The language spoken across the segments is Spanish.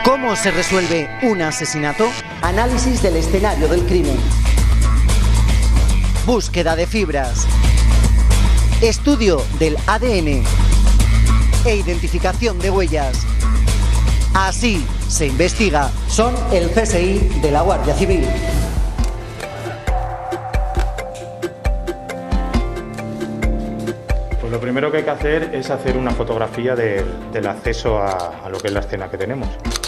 ¿Cómo se resuelve un asesinato? Análisis del escenario del crimen. Búsqueda de fibras. Estudio del ADN. E identificación de huellas. Así se investiga. Son el CSI de la Guardia Civil. Pues lo primero que hay que hacer es hacer una fotografía del acceso a lo que es la escena que tenemos.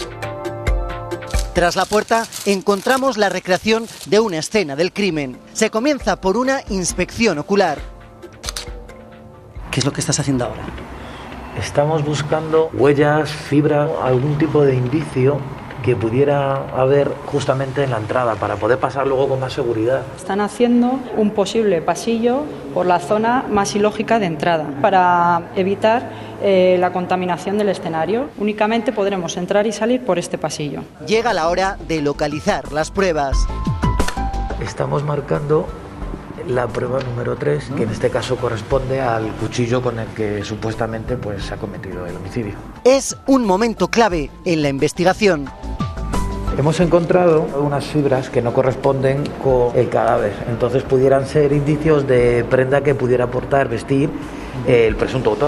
Tras la puerta encontramos la recreación de una escena del crimen. Se comienza por una inspección ocular. ¿Qué es lo que estás haciendo ahora? Estamos buscando huellas, fibra, algún tipo de indicio que pudiera haber justamente en la entrada para poder pasar luego con más seguridad. Están haciendo un posible pasillo por la zona más ilógica de entrada para evitar la contaminación del escenario. Únicamente podremos entrar y salir por este pasillo. Llega la hora de localizar las pruebas. Estamos marcando la prueba número 3, que en este caso corresponde al cuchillo con el que supuestamente se ha cometido el homicidio. Es un momento clave en la investigación. Hemos encontrado unas fibras que no corresponden con el cadáver, entonces pudieran ser indicios de prenda que pudiera portar, vestir el presunto autor.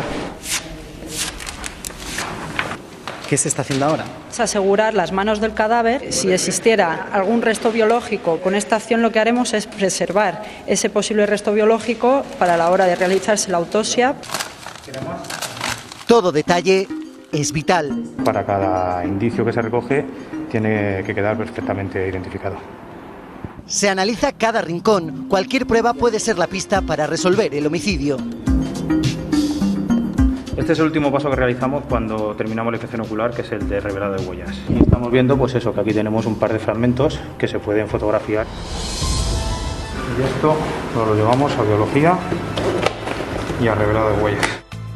¿Qué se está haciendo ahora? Es asegurar las manos del cadáver. Si existiera algún resto biológico, con esta acción lo que haremos es preservar ese posible resto biológico para la hora de realizarse la autopsia. Todo detalle es vital. Para cada indicio que se recoge tiene que quedar perfectamente identificado. Se analiza cada rincón. Cualquier prueba puede ser la pista para resolver el homicidio. Este es el último paso que realizamos cuando terminamos la inspección ocular, que es el de revelado de huellas. Y estamos viendo que aquí tenemos un par de fragmentos que se pueden fotografiar. Y esto lo llevamos a biología y a revelado de huellas.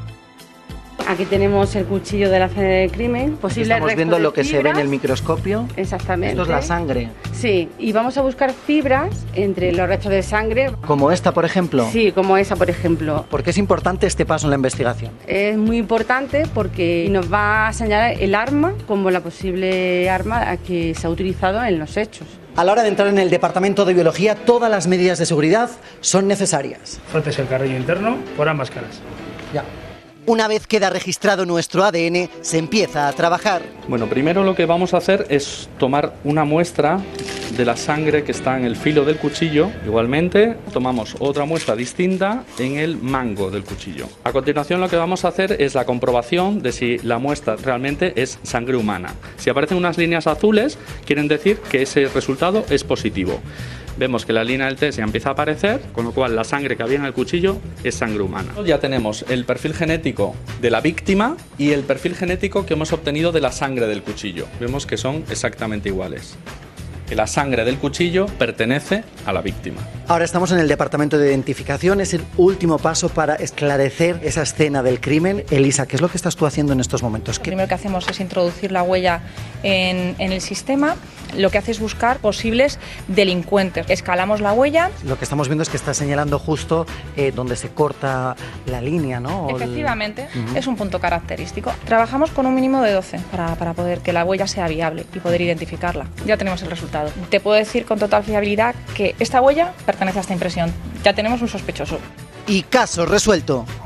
Aquí tenemos el cuchillo de la escena del crimen. Estamos viendo lo que se ve en el microscopio. Exactamente. Esto es la sangre. Sí, y vamos a buscar fibras entre los restos de sangre. ¿Como esta, por ejemplo? Sí, como esa, por ejemplo. ¿Por qué es importante este paso en la investigación? Es muy importante porque nos va a señalar el arma como la posible arma que se ha utilizado en los hechos. A la hora de entrar en el departamento de biología, todas las medidas de seguridad son necesarias. Frotes el carrillo interno por ambas caras. Ya. Una vez queda registrado nuestro ADN, se empieza a trabajar. Bueno, primero lo que vamos a hacer es tomar una muestra de la sangre que está en el filo del cuchillo. Igualmente, tomamos otra muestra distinta en el mango del cuchillo. A continuación, lo que vamos a hacer es la comprobación de si la muestra realmente es sangre humana. Si aparecen unas líneas azules, quieren decir que ese resultado es positivo. Vemos que la línea del test ya empieza a aparecer, con lo cual la sangre que había en el cuchillo es sangre humana. Ya tenemos el perfil genético de la víctima y el perfil genético que hemos obtenido de la sangre del cuchillo. Vemos que son exactamente iguales. Que la sangre del cuchillo pertenece a la víctima. Ahora estamos en el departamento de identificación, es el último paso para esclarecer esa escena del crimen. Elisa, ¿qué es lo que estás tú haciendo en estos momentos? Lo primero que hacemos es introducir la huella en el sistema. Lo que hace es buscar posibles delincuentes. Escalamos la huella. Lo que estamos viendo es que está señalando justo donde se corta la línea, ¿no? Efectivamente, es un punto característico. Trabajamos con un mínimo de 12 para poder que la huella sea viable y poder identificarla. Ya tenemos el resultado. Te puedo decir con total fiabilidad que esta huella pertenece a esta impresión. Ya tenemos un sospechoso. Y caso resuelto.